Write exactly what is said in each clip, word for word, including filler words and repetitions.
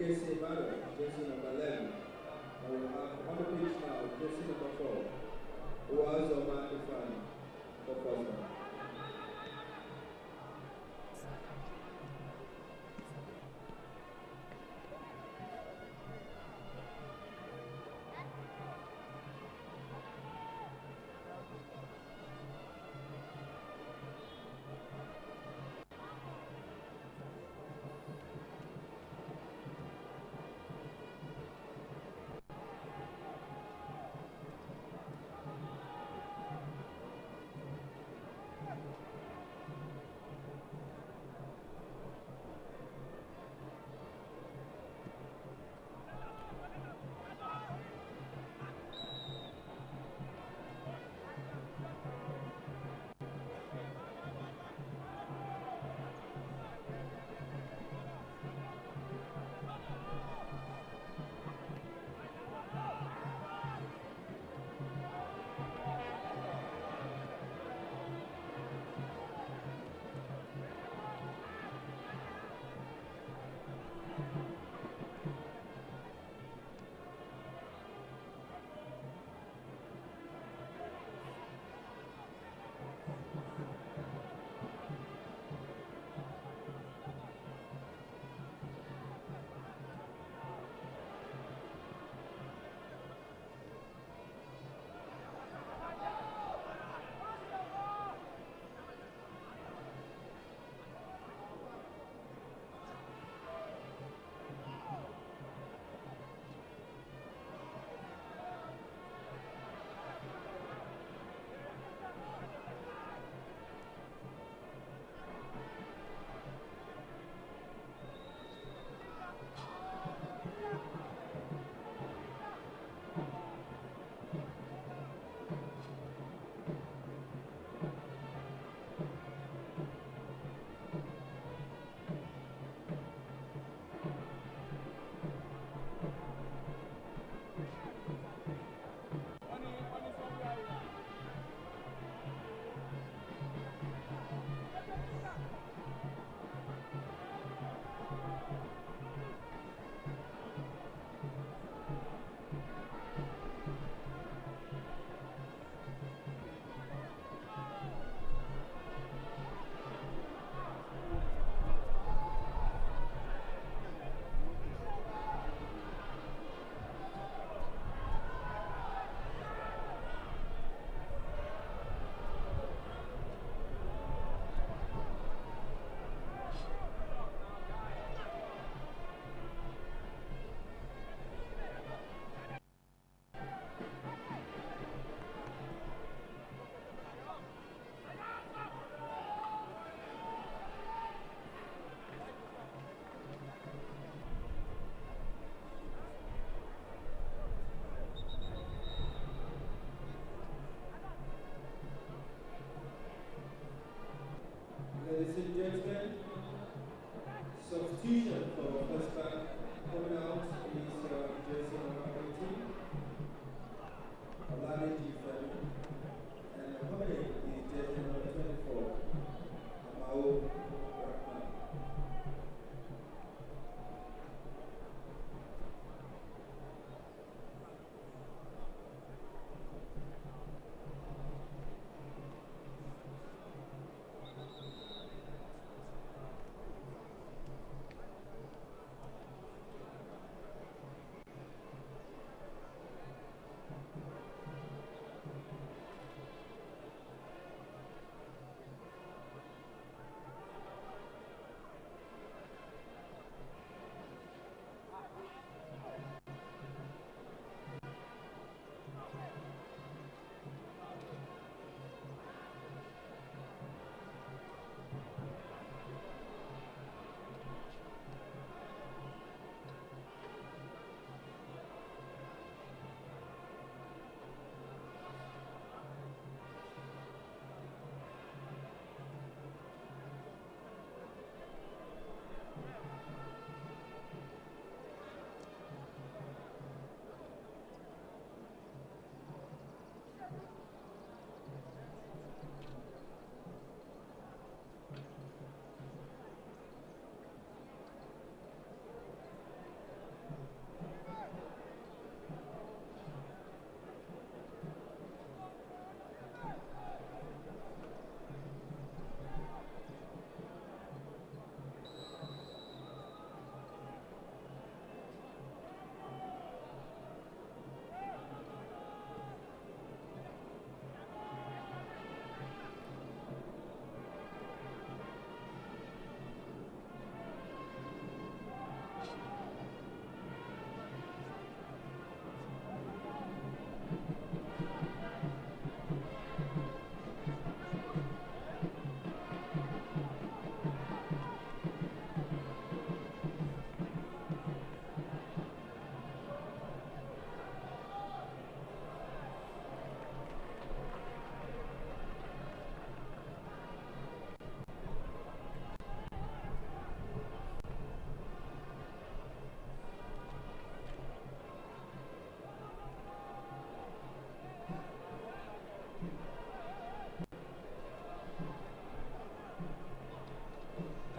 jersey battle, jersey number eleven. And we have on the pitch now, jersey number four. Who has a man in front for first one.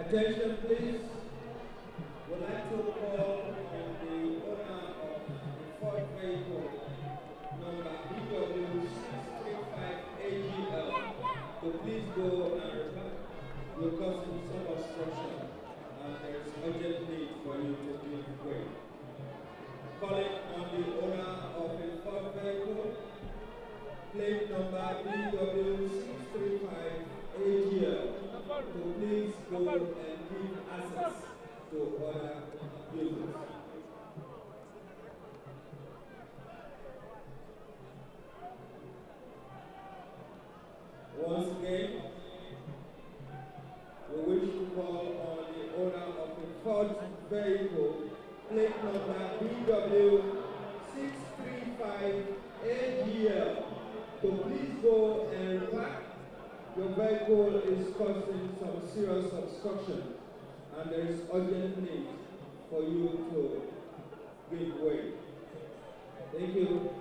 Attention please. We'd like to call on the owner of the Ford vehicle number B W six three five A G L to please go and report. You're causing some obstruction and there is urgent need for you to give way. Calling on the owner of a Ford vehicle, plate number B W six three five A G L to please go and give access to other users. Once again, we wish to call on the owner of a Ford vehicle, plate number B W six three five A G L to please go and repack. Your vehicle is causing some serious obstruction and there is urgent need for you to give way. Thank you.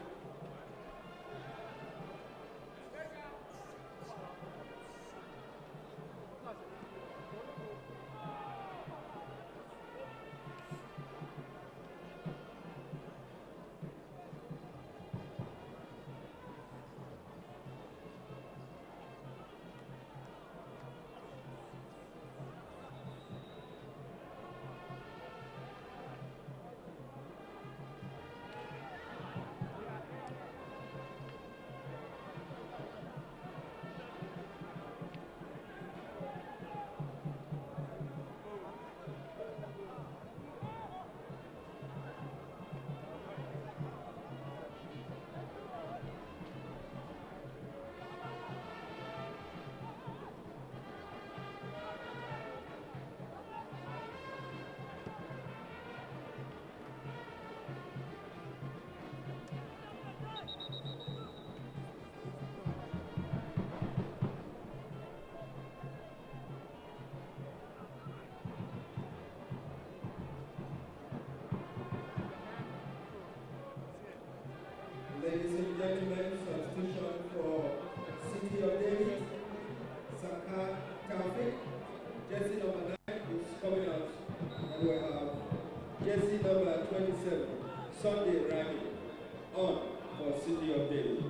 Ladies and gentlemen, substitution for C O D, Saka Taufik, jersey number nine is coming out, and we have jersey number twenty-seven, Sunday Rami, on for City of David.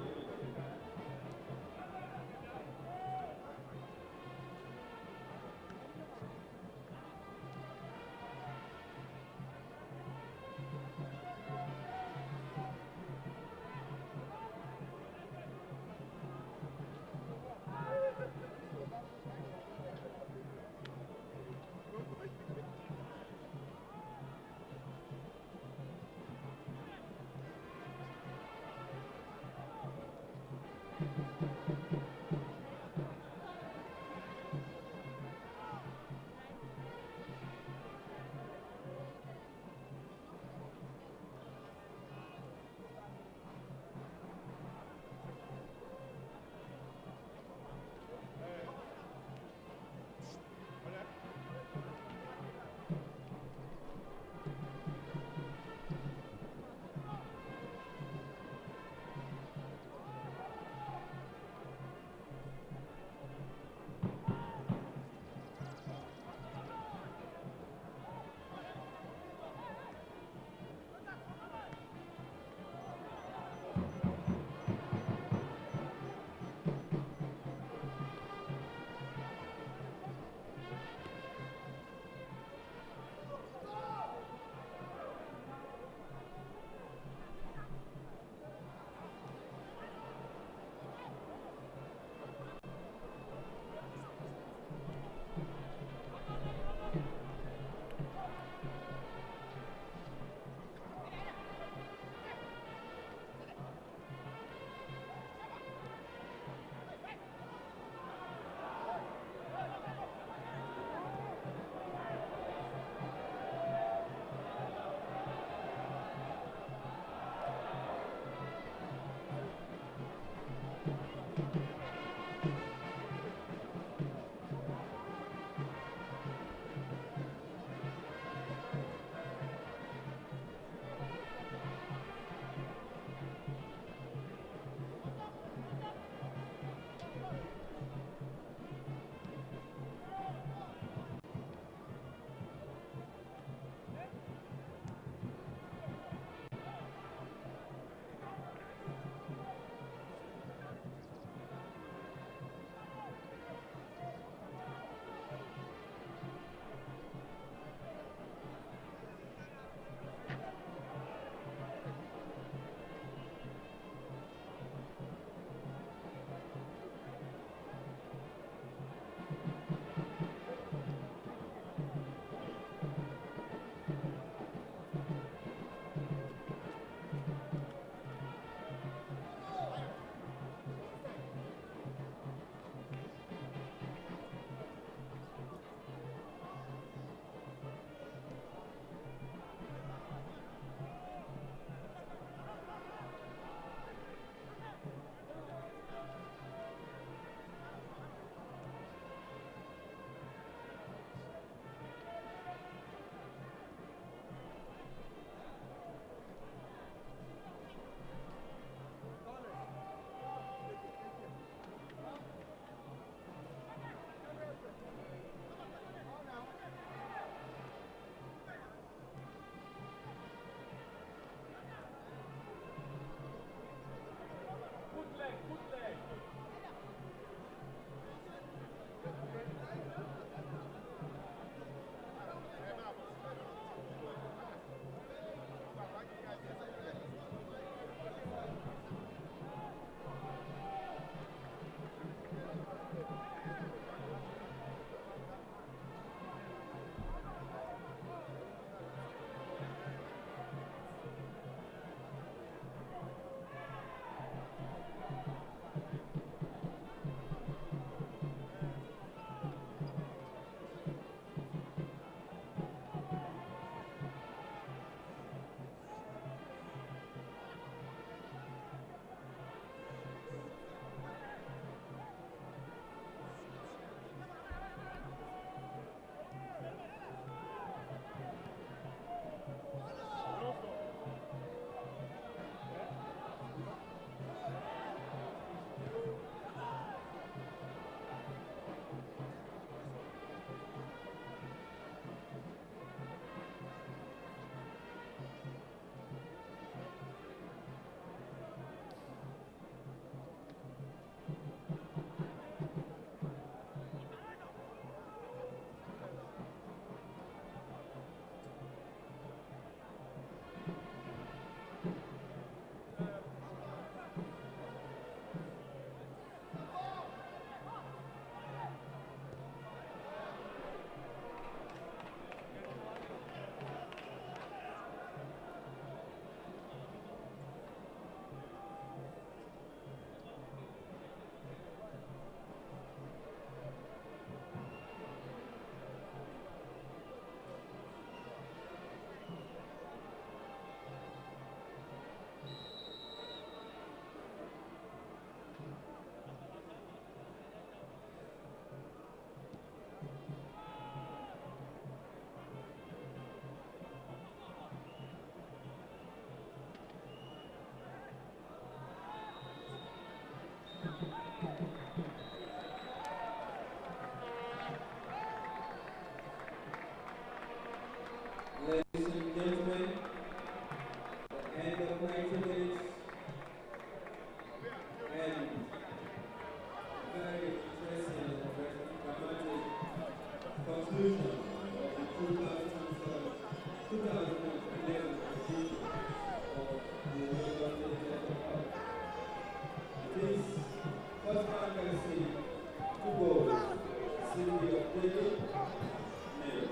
First bank and C. Two goals. City of David. Nil.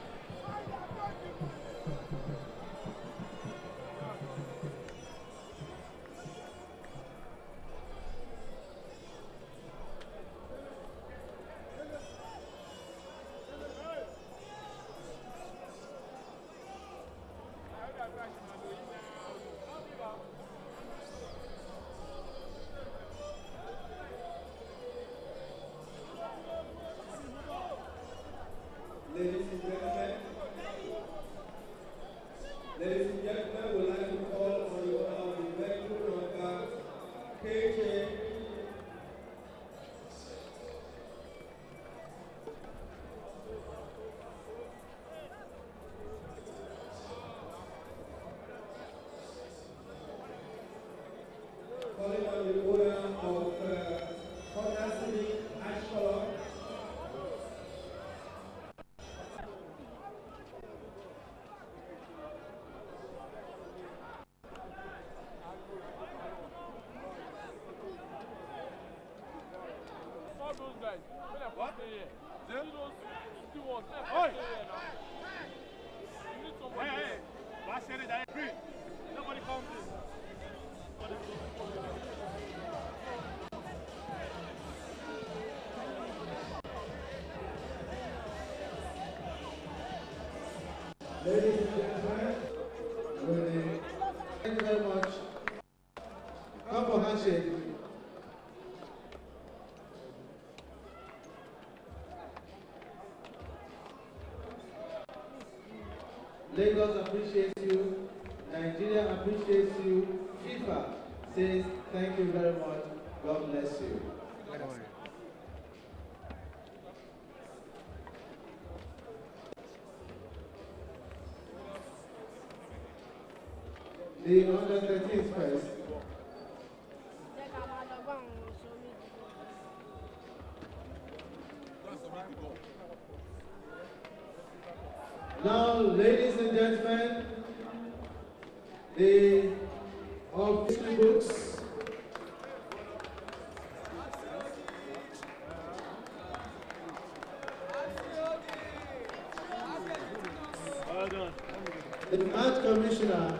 Ladies and gentlemen, ladies and gentlemen, we'd like to call on the owner of the vehicle number K J calling on the owner of uh, Honda Civic Ash Color. Those guys, when I what? Here, them those two ones. Oi! You need somebody. Hey, hey! Why say that? I agree. Nobody comes in. Ladies and gentlemen, really, thank you very much. Come for handshake. Lagos appreciates you, Nigeria appreciates you, FIFA says thank you very much, God bless you. The under thirteens first. Now, ladies and gentlemen, the official books. Well done. The match commissioner,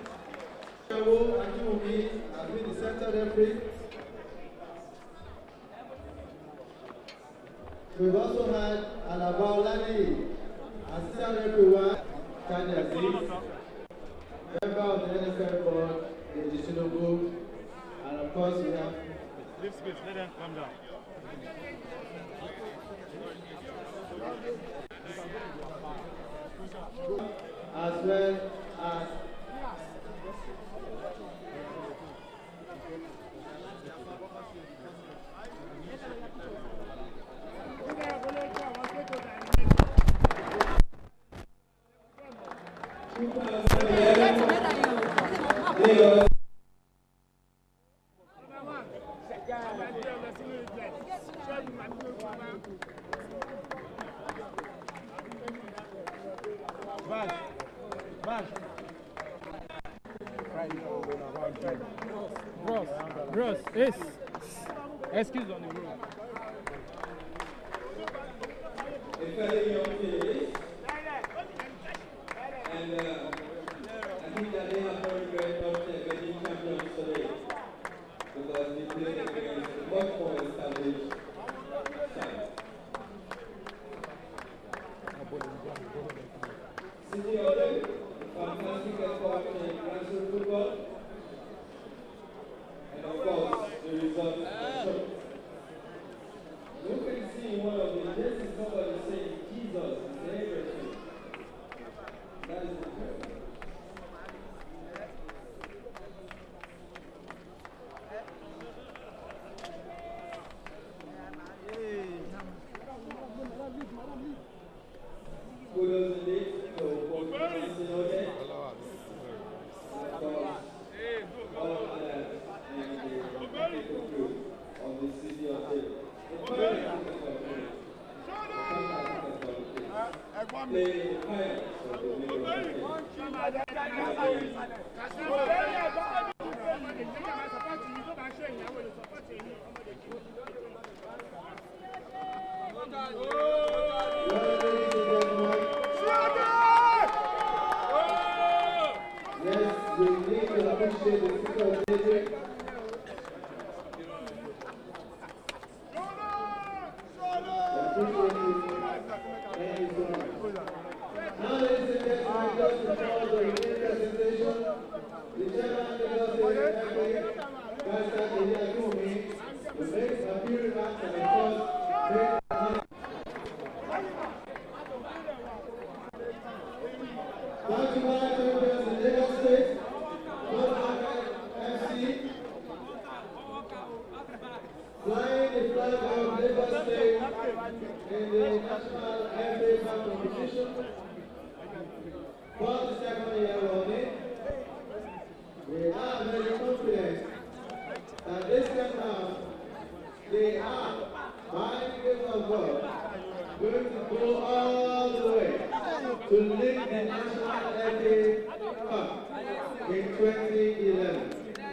Akimomi, has been the center referee. We've also had Alabaolani, assistant referee one, Tanya Aziz, member of the N F L board, the Jishinobu, and of course we have. Leave space, let them come down. As well as Back. Back. Bros. Bros. Yes. Excuse on the road. a fairly young kid, and uh, I think that they have very great many champions today because they played against a much more established side. C O D, fantastic effort in grassroots football, and of course the result is shown. You can see one of the, this is somebody saying Jesus is everything. That is incredible. Kudos indeed to both Fans and O D. Of course, all of that and the technical crew of the city of David. Play the appreciate it. Thank you so much. Now, ladies and gentlemen, just before the remaining presentation, the chairman of the Lagos State Assembly, Pastor Eddie Akinwumi, will make a few remarks and, of course, make a Thank you, Madam Champions in Lagos State, M C, flying the flag of Lagos State in the National F A Bank competition for the second year running. We are very confident that this time round they are, by the grace of God, going to go all the way to lead the National F A Cup in twenty eleven.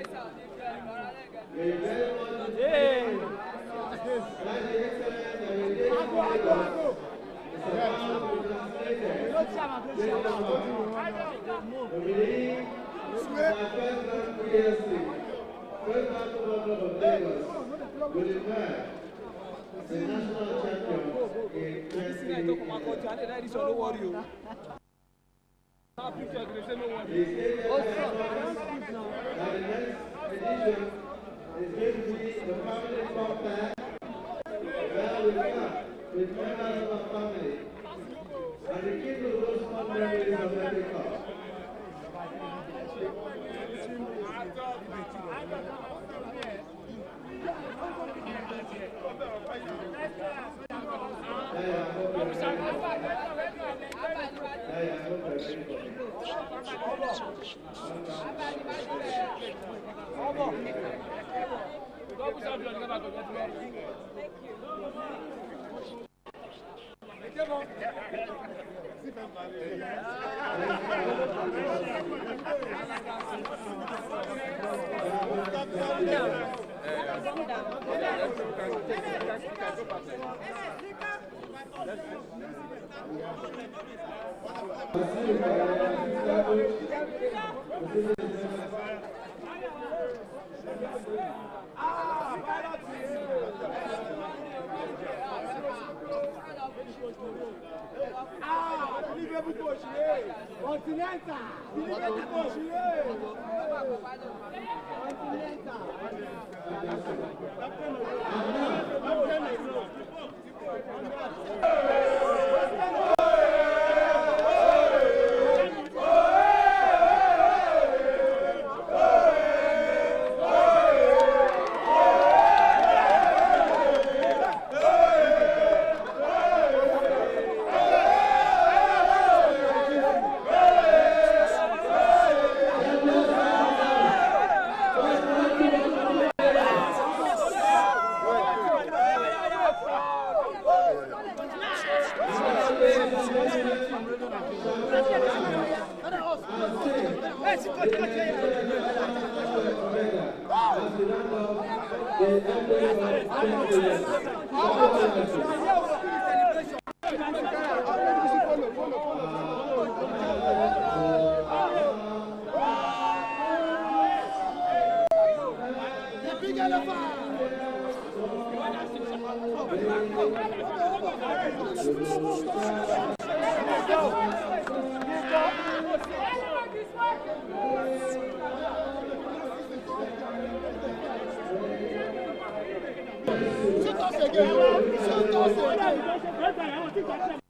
We very much appreciate that the excellence and engagement of Lagos is about to be translated into power. We believe that First Bank P L C, First Bank of Lagos, will emerge the national champion in twenty eleven. The statement has promised that the next edition is going to be the family compact, where we come with members of our family and the keep of those fond memories of every cup. Shoot us again! Shoot us again!